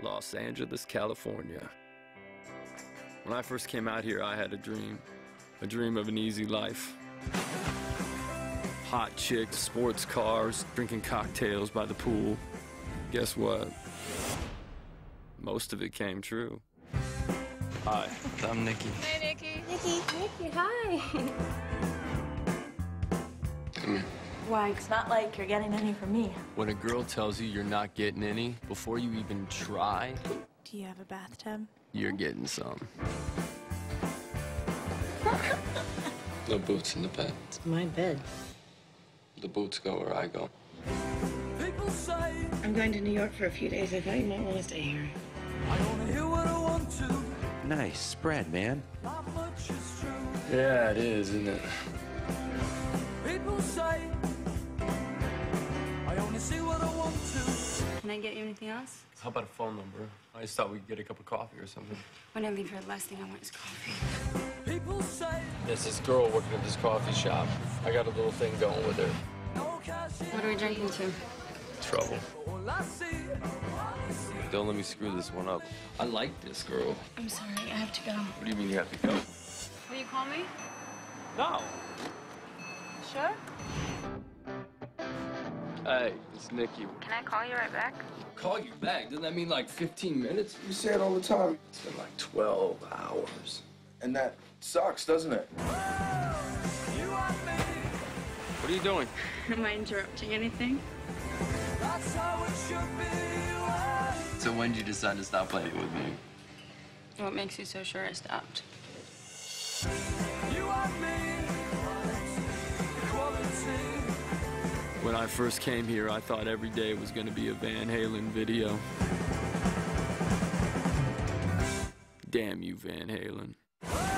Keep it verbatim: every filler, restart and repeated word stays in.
Los Angeles, California. When I first came out here, I had a dream, a dream of an easy life. Hot chicks, sports cars, drinking cocktails by the pool. Guess what? Most of it came true. Hi, I'm Nikki. Hey, Nikki. Nikki. Nikki, hi. Come here. Why? It's not like you're getting any from me. When a girl tells you you're not getting any, before you even try, Do you have a bathtub? you're getting some. No boots in the bed. It's my bed. The boots go where I go. I'm going to New York for a few days. I thought you might want to stay here. Nice spread, man. Yeah, it is, isn't it? Can I get you anything else? How about a phone number? I just thought we could get a cup of coffee or something. When I leave here, the last thing I want is coffee. There's this girl working at this coffee shop. I got a little thing going with her. What are we drinking to? Trouble. Don't let me screw this one up. I like this girl. I'm sorry, I have to go. What do you mean you have to go? Will you call me? No. Sure. Hey, it's Nikki. Can I call you right back? Call you back? Doesn't that mean like fifteen minutes? You say it all the time. It's been like twelve hours. And that sucks, doesn't it? What are you doing? Am I interrupting anything? So when did you decide to stop playing with me? What makes you so sure I stopped? When I first came here, I thought every day was going to be a Van Halen video. Damn you, Van Halen.